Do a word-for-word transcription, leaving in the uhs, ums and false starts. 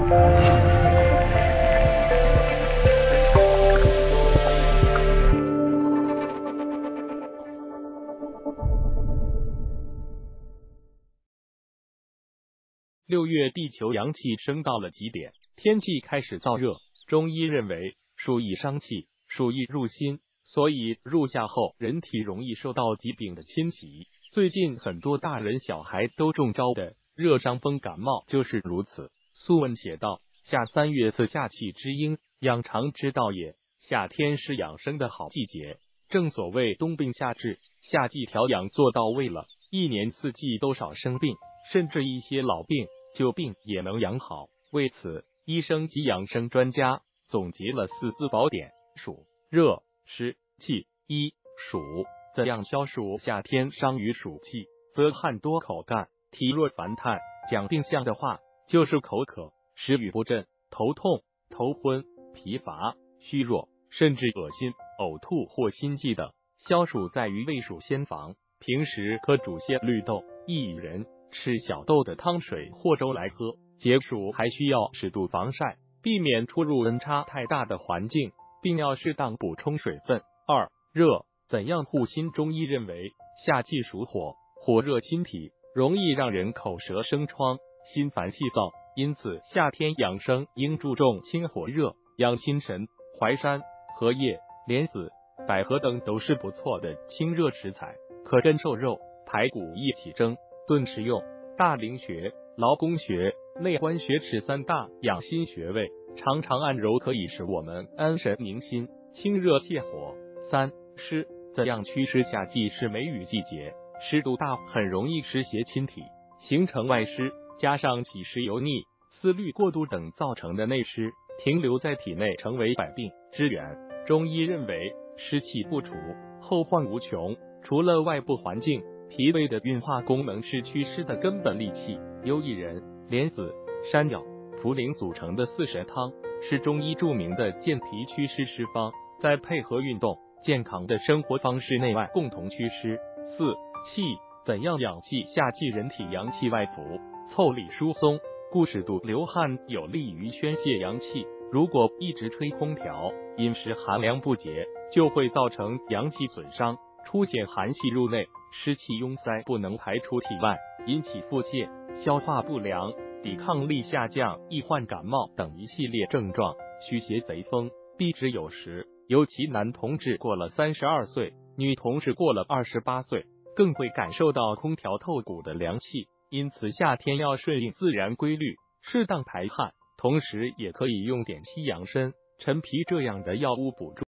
六月，地球阳气升到了极点，天气开始燥热。中医认为，暑易伤气，暑易入心，所以入夏后，人体容易受到疾病的侵袭。最近很多大人小孩都中招的热伤风感冒就是如此。素问写道：夏三月自夏气之应，养肠之道也。夏天是养生的好季节，正所谓冬病夏治，夏季调养做到位了，一年四季都少生病，甚至一些老病旧病也能养好。为此，医生及养生专家总结了四字宝典：暑、热、湿、气。一、暑。怎样消暑？夏天伤于暑气，则汗多口干，体弱烦叹。讲病象的话，就是口渴、食欲不振、头痛、头昏、疲乏、虚弱，甚至恶心、呕吐或心悸等。消暑在于未暑先防，平时可煮些绿豆、薏仁、吃小豆的汤水或粥来喝。解暑还需要适度防晒，避免出入温差太大的环境，并要适当补充水分。二、热。怎样护心？中医认为，夏季属火，火热侵体，容易让人口舌生疮、心烦气躁。因此，夏天养生应注重清火热，养心神。淮山、荷叶、莲子、百合等都是不错的清热食材，可跟瘦肉、排骨一起蒸炖食用。大陵穴、劳宫穴、内关穴是三大养心穴位，常常按揉可以使我们安神宁心、清热泻火。三、湿。怎样祛湿？夏季是梅雨季节，湿度大，很容易湿邪侵体，形成外湿，加上喜食油腻、思虑过度等造成的内湿，停留在体内，成为百病之源。中医认为，湿气不除，后患无穷。除了外部环境，脾胃的运化功能是祛湿的根本利器。优薏仁、莲子、山药、茯苓组成的四神汤，是中医著名的健脾祛湿湿方，再配合运动、健康的生活方式，内外共同祛湿。四、气。怎样养气？夏季人体阳气外浮，腠理疏松，故适度流汗有利于宣泄阳气。如果一直吹空调，饮食寒凉不节，就会造成阳气损伤，出现寒气入内，湿气壅塞不能排出体外，引起腹泻、消化不良、抵抗力下降，易患感冒等一系列症状。驱邪贼风，避之有时。尤其男同志过了三十二岁，女同志过了二十八岁，更会感受到空调透骨的凉气。因此，夏天要顺应自然规律，适当排汗，同时也可以用点西洋参、陈皮这样的药物补助。